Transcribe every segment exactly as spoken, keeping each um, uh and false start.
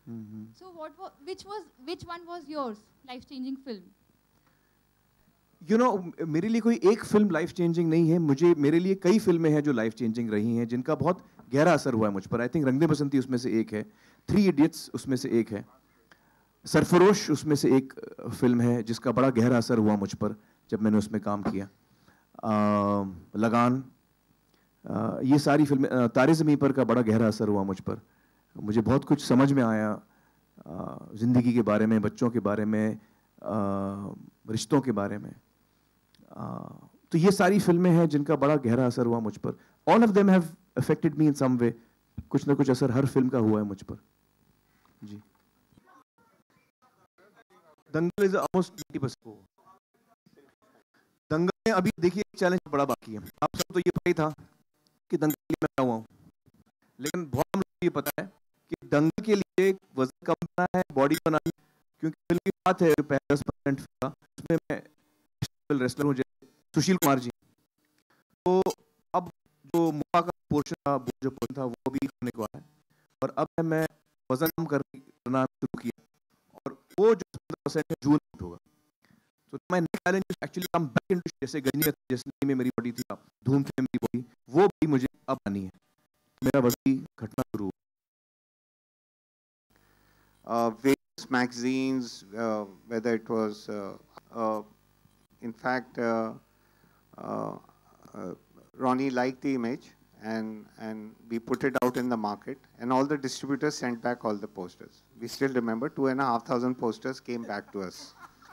Mm-hmm. So what was, which was, which one was yours life-changing film? You know, मेरे लिए कोई एक film life changing नहीं है. मुझे मेरे लिए कई फिल्में हैं जो लाइफ चेंजिंग रही हैं, जिनका बहुत गहरा असर हुआ है मुझ पर. आई थिंक रंग दे बसंती उसमें से एक है, थ्री इडियट्स उसमें से एक है, सरफरोश उसमें से एक फिल्म है जिसका बड़ा गहरा असर हुआ मुझ पर जब मैंने उसमें काम किया. आ, लगान, आ, ये सारी फिल्में, तारे ज़मीं पर का बड़ा गहरा असर हुआ मुझ पर. मुझे बहुत कुछ समझ में आया ज़िंदगी के बारे में, बच्चों के बारे में, आ, रिश्तों के बारे में. आ, तो ये सारी फिल्में हैं जिनका बड़ा गहरा असर हुआ मुझ पर. All of them have affected me in some way. कुछ ना कुछ असर हर फिल्म का हुआ है मुझ पर. जी. Dangal is almost ninety percent. Dangal में अभी देखिए चैलेंज बड़ा बाकी है. आप सब तो ये पता ही था कि दंगल के लिए मैं हुआ हूँ, लेकिन बहुत हम लोग ये पता है कि दंगल के लिए वजन कम करना है, बॉडी बनानी, क्योंकि फिल्म की बात है दस परसेंट का, उसमें मैं रेसलर हूँ सुशील कुमार जी. तो अब जो मुआ का पोर्शन था, जो पोर्शन था वो भी होने को आया है, और अब मैं वजन कम करना शुरू किया, और वो जो पंद्रह परसेंट है जून में होगा. तो my next challenge is actually come back into, जैसे गजनी जैसे में मेरी बॉडी थी, धूम में मेरी बॉडी, वो भी मुझे अब आनी है. मेरा वजन घटना शुरू हुआ. Uh, various magazines, uh, whether it was, uh, uh, in fact, uh, uh, uh, Ronnie liked the image, and and we put it out in the market, and all the distributors sent back all the posters. We still remember two and a half thousand posters came back to us.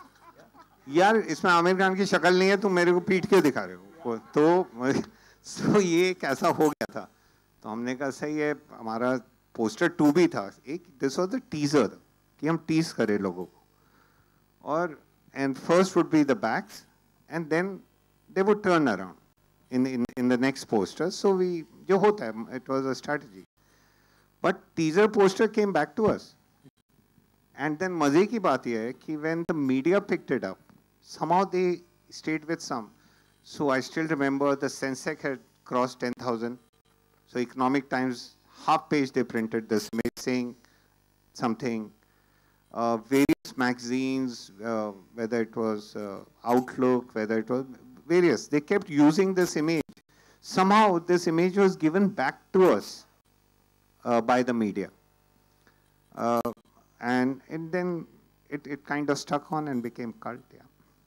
यार इसमें आमिर खान की शक्ल नहीं है, तुम मेरे को पीट के दिखा रहे हो. तो तो ये कैसा हो गया था. तो हमने कहा सही है, हमारा पोस्टर टू भी था एक, दिस वाज द टीजर कि हम टीज करें लोगों को, और and first would be the backs and then they would turn around in in in the next poster. So we, जो होता है, it was a strategy. But teaser poster came back to us, and then मजे की बात यह है कि when the media picked it up, somehow they stayed with some. So I still remember the Sensex had crossed ten thousand. So Economic Times half page they printed this image saying something. Uh, various magazines, uh, whether it was uh, Outlook, whether it was various, they kept using this image. Somehow this image was given back to us uh, by the media. Uh, and, and then it, it kind of stuck on and became cult, yeah.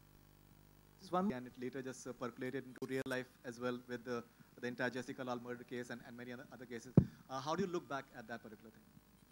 One, and it later just uh, percolated into real life as well with the, the entire Jessica Lal murder case and, and many other, other cases. Uh, how do you look back at that particular thing?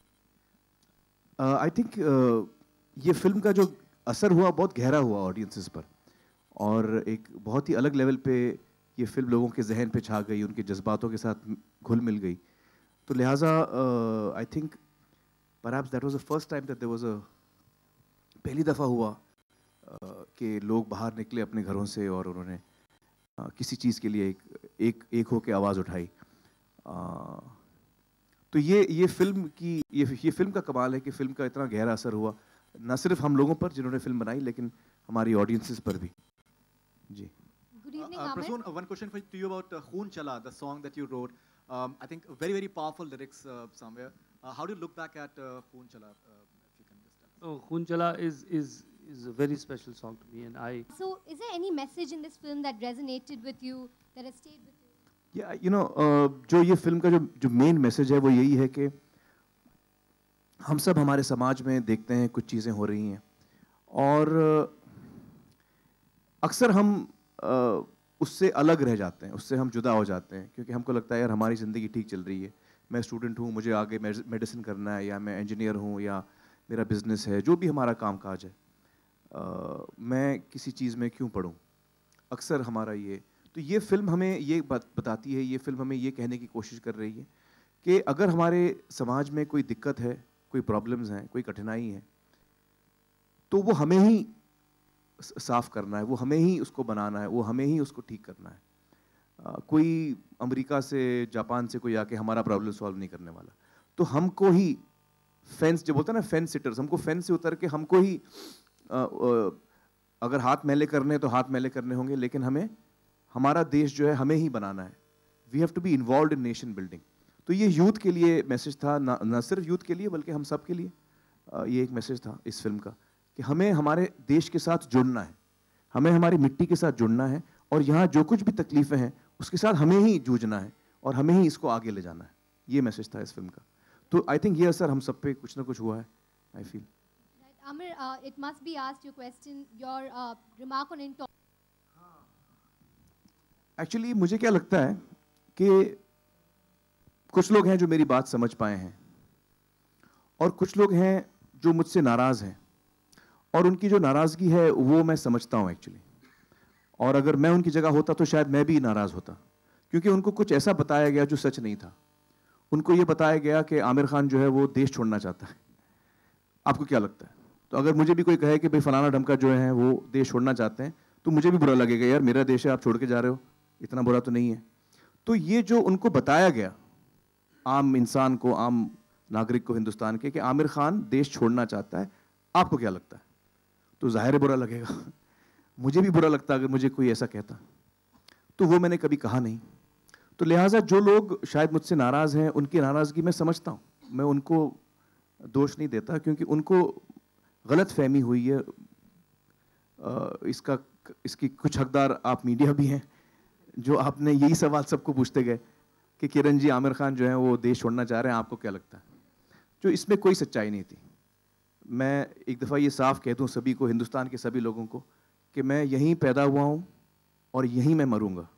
Uh, I think uh, ये film का जो असर हुआ बहुत गहरा हुआ audiences पर, और एक बहुत ही अलग लेवल पे ये फिल्म लोगों के जहन पे छा गई, उनके जज्बातों के साथ घुल मिल गई. तो लिहाजा I think perhaps that was the first time that there was a, पहली दफ़ा हुआ Uh, कि लोग बाहर निकले अपने घरों से और उन्होंने uh, किसी चीज़ के लिए एक एक एक होकर आवाज़ उठाई. uh, तो ये ये फिल्म की ये ये फिल्म का कमाल है कि फिल्म का इतना गहरा असर हुआ न सिर्फ हम लोगों पर जिन्होंने फिल्म बनाई, लेकिन हमारी ऑडियंसेस पर भी. जी. Good evening, uh, uh, Amir. Prasoon, uh, one question for, to you about uh, Khoon Chala, the song that you wrote. Um, I think very very powerful lyrics uh, somewhere. Uh, how do you look back at uh, Khoon Chala? Uh, if you can just tell us. Oh, Khoon Chala is is is a very special song to me, and I. So, is there any message in this film that resonated with you, that has stayed with you? Yeah, you know, uh, जो ये film का जो जो main message है वो यही है कि हम सब हमारे समाज में देखते हैं कुछ चीज़ें हो रही हैं, और अक्सर हम uh, उससे अलग रह जाते हैं, उससे हम जुदा हो जाते हैं, क्योंकि हमको लगता है यार हमारी ज़िंदगी ठीक चल रही है, मैं स्टूडेंट हूँ, मुझे आगे मेडिसिन करना है, या मैं इंजीनियर हूँ, या मेरा बिजनेस है, जो भी हमारा काम काज है, uh, मैं किसी चीज़ में क्यों पढ़ूँ. अक्सर हमारा ये, तो ये फिल्म हमें ये बात बताती है, ये फिल्म हमें ये कहने की कोशिश कर रही है कि अगर हमारे समाज में कोई दिक्कत है, कोई प्रॉब्लम्स हैं, कोई कठिनाई है, तो वो हमें ही साफ करना है, वो हमें ही उसको बनाना है, वो हमें ही उसको ठीक करना है. आ, कोई अमेरिका से, जापान से कोई आके हमारा प्रॉब्लम सॉल्व नहीं करने वाला. तो हमको ही फेंस, जो बोलते हैं ना फेंस सिटर्स, हमको फेंस से उतर के हमको ही आ, आ, अगर हाथ मैले करने तो हाथ मैले करने होंगे, लेकिन हमें हमारा देश जो है हमें ही बनाना है. We have to be involve in nation building. तो ये यूथ के लिए मैसेज था, ना, ना सिर्फ यूथ के लिए बल्कि हम सब के लिए. ये एक मैसेज था इस फिल्म का कि हमें हमारे देश के साथ जुड़ना है, हमें हमारी मिट्टी के साथ जुड़ना है, और यहाँ जो कुछ भी तकलीफ़ें हैं उसके साथ हमें ही जूझना है और हमें ही इसको आगे ले जाना है। ये मैसेज था इस फिल्म का। तो आई थिंक ये असर हम सब पे कुछ ना कुछ हुआ है, I feel. Amir, uh, it must be asked your question, your uh, remark on intolerance. Actually मुझे क्या लगता है कि कुछ लोग हैं जो मेरी बात समझ पाए हैं और कुछ लोग हैं जो मुझसे नाराज़ हैं, और उनकी जो नाराज़गी है वो मैं समझता हूँ एक्चुअली। और अगर मैं उनकी जगह होता तो शायद मैं भी नाराज़ होता, क्योंकि उनको कुछ ऐसा बताया गया जो सच नहीं था। उनको ये बताया गया कि आमिर खान जो है वो देश छोड़ना चाहता है। आपको क्या लगता है? तो अगर मुझे भी कोई कहे कि भाई फलाना ढमका जो है वो देश छोड़ना चाहते हैं, तो मुझे भी बुरा लगेगा, यार मेरा देश है, आप छोड़ के जा रहे हो, इतना बुरा तो नहीं है। तो ये जो उनको बताया गया आम इंसान को, आम नागरिक को हिंदुस्तान के, कि आमिर खान देश छोड़ना चाहता है, आपको क्या लगता है? तो जाहिर है बुरा लगेगा। मुझे भी बुरा लगता अगर मुझे कोई ऐसा कहता, तो वो मैंने कभी कहा नहीं। तो लिहाजा जो लोग शायद मुझसे नाराज़ हैं, उनकी नाराज़गी मैं समझता हूँ, मैं उनको दोष नहीं देता, क्योंकि उनको गलत फहमी हुई है। इसका इसकी कुछ हकदार आप मीडिया भी हैं, जो आपने यही सवाल सबको पूछते गए कि किरण जी आमिर खान जो है वो देश छोड़ना चाह रहे हैं, आपको क्या लगता है? जो इसमें कोई सच्चाई नहीं थी। मैं एक दफ़ा ये साफ कह दूँ सभी को, हिंदुस्तान के सभी लोगों को, कि मैं यहीं पैदा हुआ हूँ और यहीं मैं मरूंगा।